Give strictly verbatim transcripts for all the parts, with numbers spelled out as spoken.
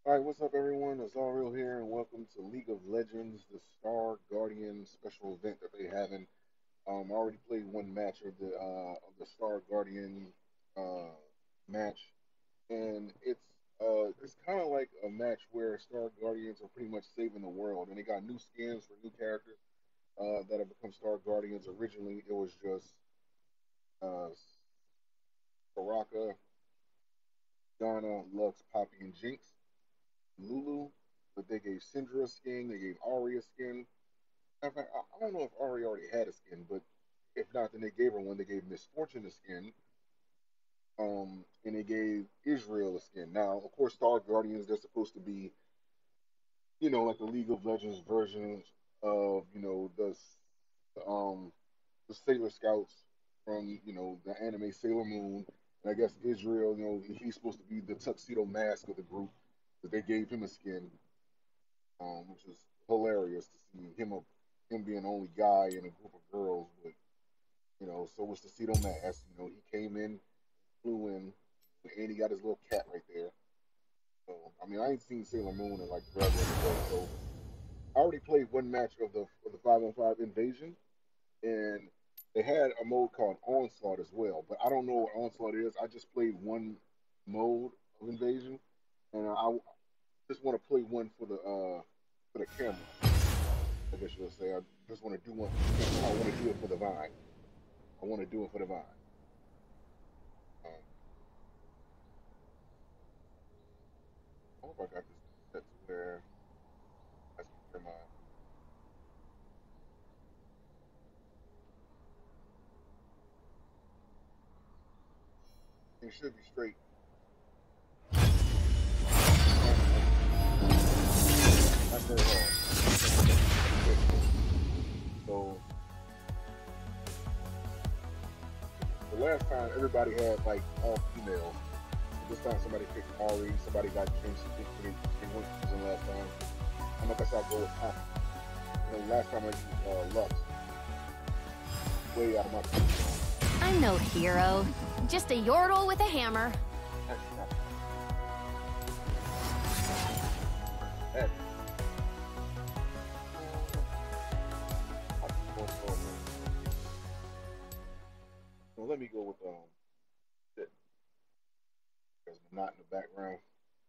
All right, what's up, everyone? It's All Real here, and welcome to League of Legends, the Star Guardian special event that they having. Um, I already played one match of the uh, of the Star Guardian uh, match, and it's uh, it's kind of like a match where Star Guardians are pretty much saving the world, and they got new skins for new characters uh, that have become Star Guardians. Originally, it was just uh, Soraka, Donna, Lux, Poppy, and Jinx, Lulu, but they gave Syndra a skin, they gave Arya a skin. In fact, I I don't know if Arya already had a skin, but if not, then they gave her one. They gave Miss Fortune a skin, um, and they gave Israel a skin. Now, of course, Star Guardians, they're supposed to be, you know, like the League of Legends versions of, you know, the um the Sailor Scouts from, you know, the anime Sailor Moon. And I guess Israel, you know, he's supposed to be the tuxedo mask of the group, but they gave him a skin, um, which is hilarious to see him a, him being the only guy in a group of girls. But you know, so was Tuxedo Mask. You know, he came in, flew in, and he got his little cat right there. So I mean, I ain't seen Sailor Moon in like forever anyway. So I already played one match of the of the five on five invasion, and they had a mode called Onslaught as well. But I don't know what Onslaught is. I just played one mode of invasion, and I just want to play one for the uh for the camera. I guess you'll say. I just want to do one. I want to do it for the Vine. I want to do it for the Vine. Um, I hope I got this set to where I can hear my. It should be straight. Not very hard. So the last time everybody had like all females. This time somebody picked Ari, somebody got Jinx, they, they weren't using last time. I'm like I said, I'll go with Pop. And last time I used uh, Lux. Way out of my comfort zone. I'm no hero, just a yordle with a hammer. That's not. That. Well, let me go with um. Shit. There's a knot in the background.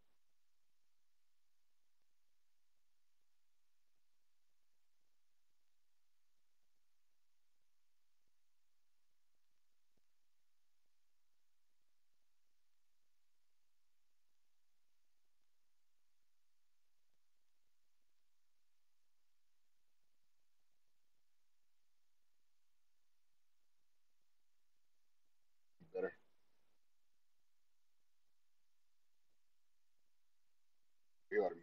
Better. It ought to be.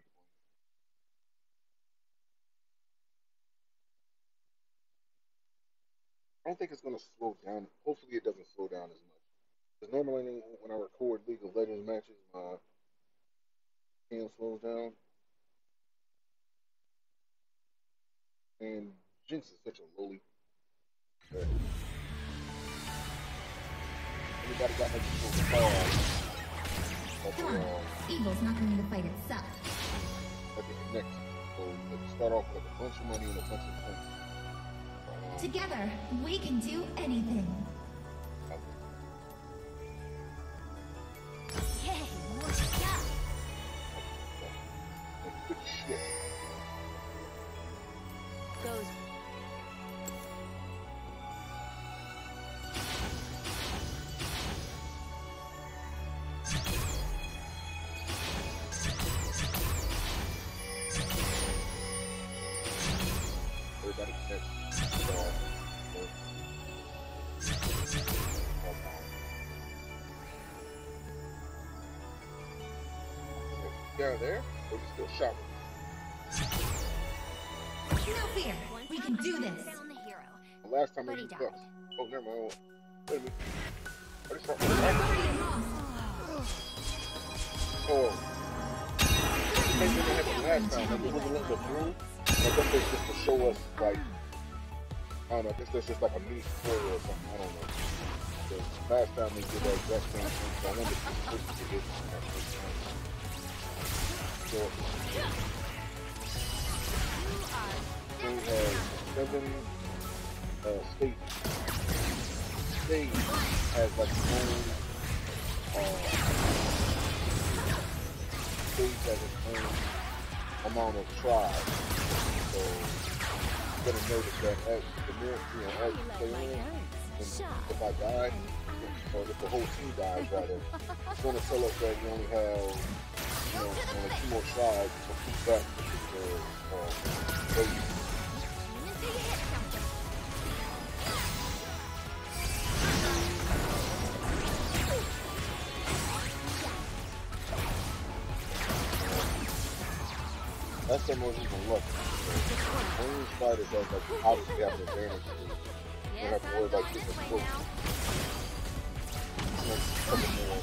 I don't think it's gonna slow down. Hopefully, it doesn't slow down as much. Because normally when I record League of Legends matches, my cam slows down, and Jinx is such a lowly. But anybody got like a little star at the Come on, um, evil's not going to fight itself. at the next? So like start off with a bunch of money and a bunch of points. Um, Together, we can do anything. Yay, more stuff. Good shit. Goes. Everybody connects. Uh, down there, or you still shopping? No fear, we can do this. Found the hero. The last time I But he used died. Lux. Oh, never mind. Wait a minute. I just saw. Guardian lost. Oh. Same thing that happened last time. Like, it wasn't letting us through. I guess that's just to show us, like, I don't know, I guess that's just like a mini story or something. I don't know. Because last time they did that exact same thing, so I wonder if it's supposed to do this. Washington uh, State State has like its own uh, state has its own amount of tribes. So you're gonna notice that as the more you know, as you play on, and if I die, or if the whole team dies rather, it's gonna tell us that we only have you know only two more tribes to keep that particular uh, base. That's the most even lucky. Only spiders has like obviously have an advantage. You don't have to worry about getting the foot. Couple more.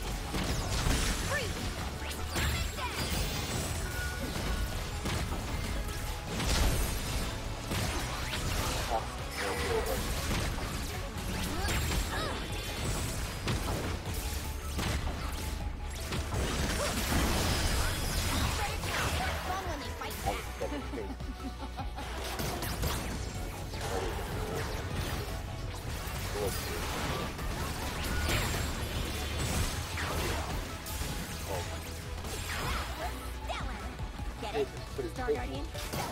Star Guardian.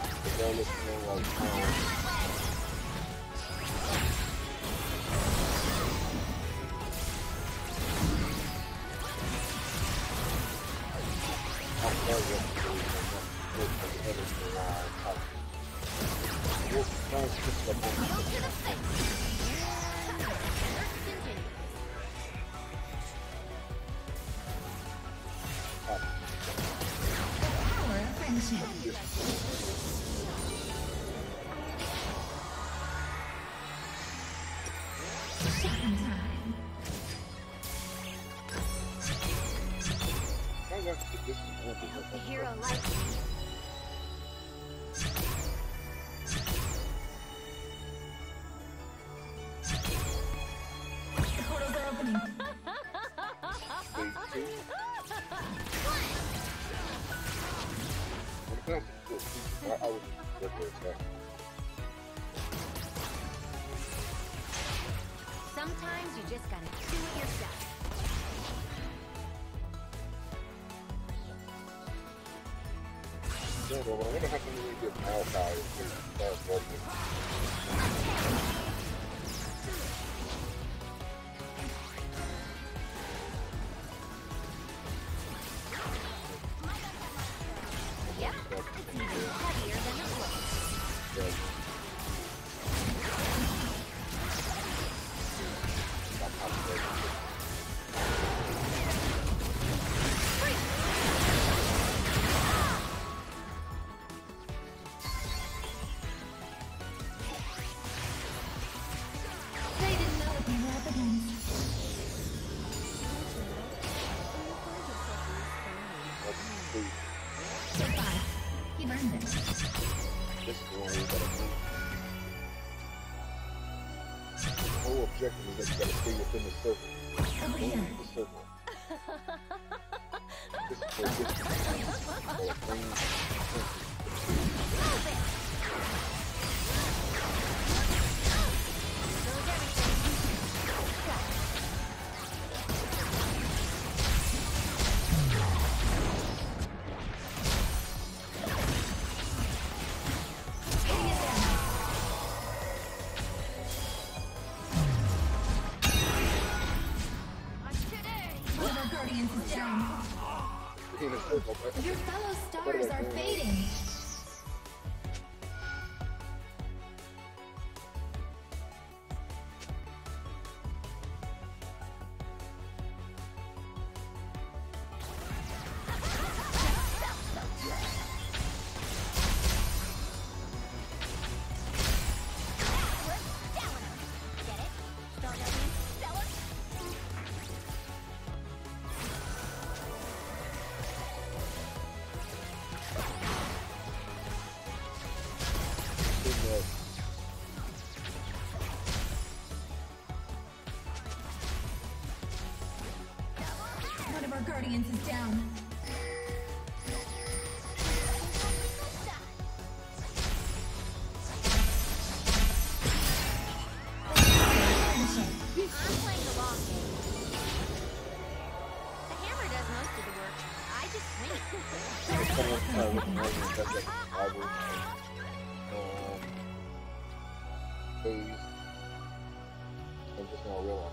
The hero likes me. The portals are opening. Sometimes you just gotta do it yourself. Yeah, but I wonder how come we get Malachi if they start working. Yep, it's even heavier than it looks. Yeah. They didn't know what they were up against. Take five. He burned it. This is the one we gotta do. The whole objective is that you gotta stay within the circle. Over Don't here. leave the circle. This is where this is the green. One of our guardians is down. In a circle. Your fellow stars are fading. One of our guardians is down. someone kind of looking over and that's like survival um, phase. I'm just now realizing.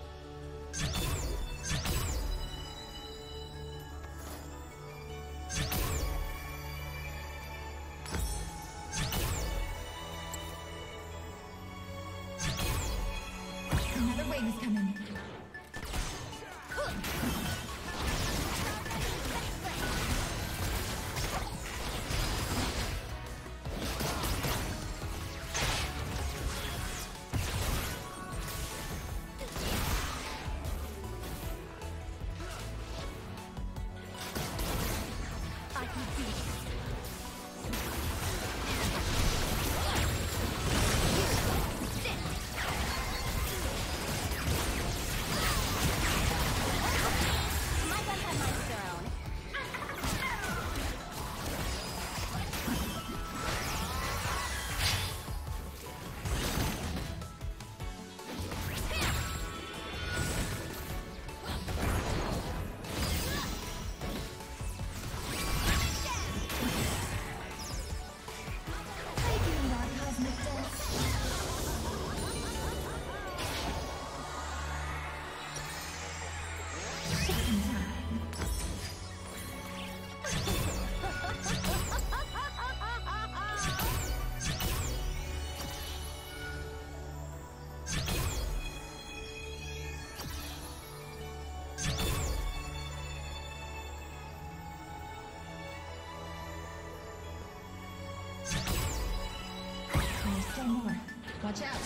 Another wave is coming. Still more. Watch out.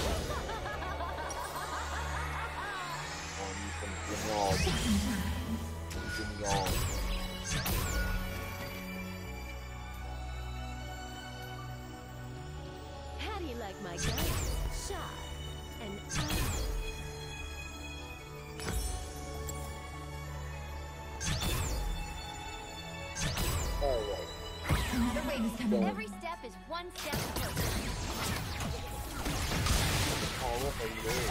Second time. Give me all. How do you like my guns? Shot and out. Alright. Another wave is coming. Every step is one step closer. Oh, look, are you there?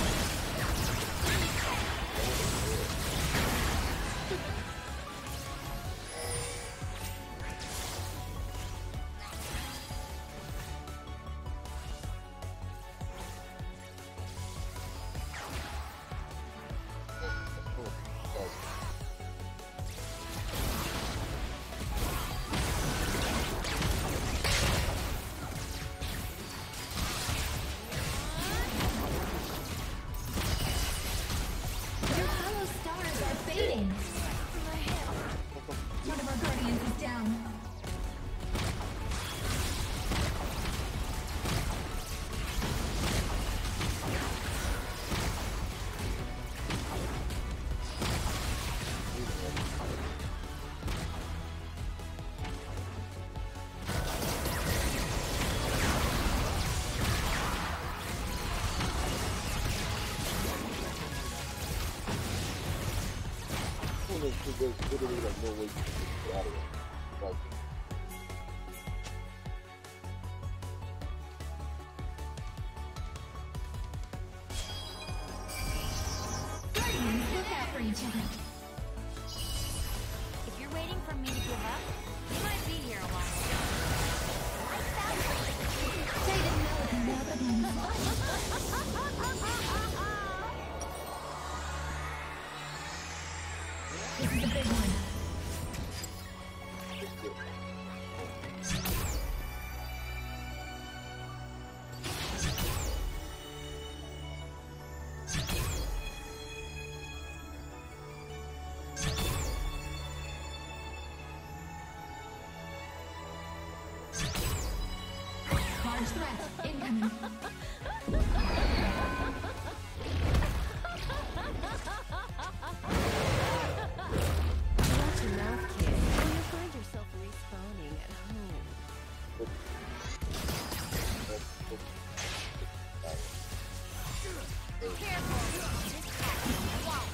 Your fellow stars are fading. One of our guardians is down. There's literally like no way to get out of it. Like, Guardians look out for each other. If you're waiting for me to give up, you might be here a while. Faded melody now begins. This is a big one. it's good. Large threat incoming. Watch your mouth, kid. When you find yourself respawning at home. Careful. This cat's on the wall.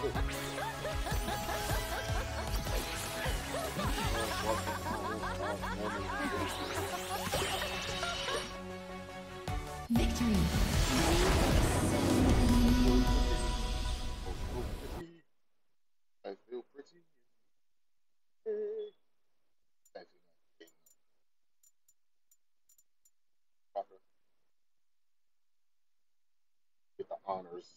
Victory. I feel pretty. Hey. Actually, not. Proper. Get the honors.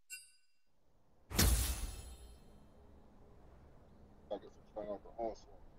I guess I'm trying out the onslaught.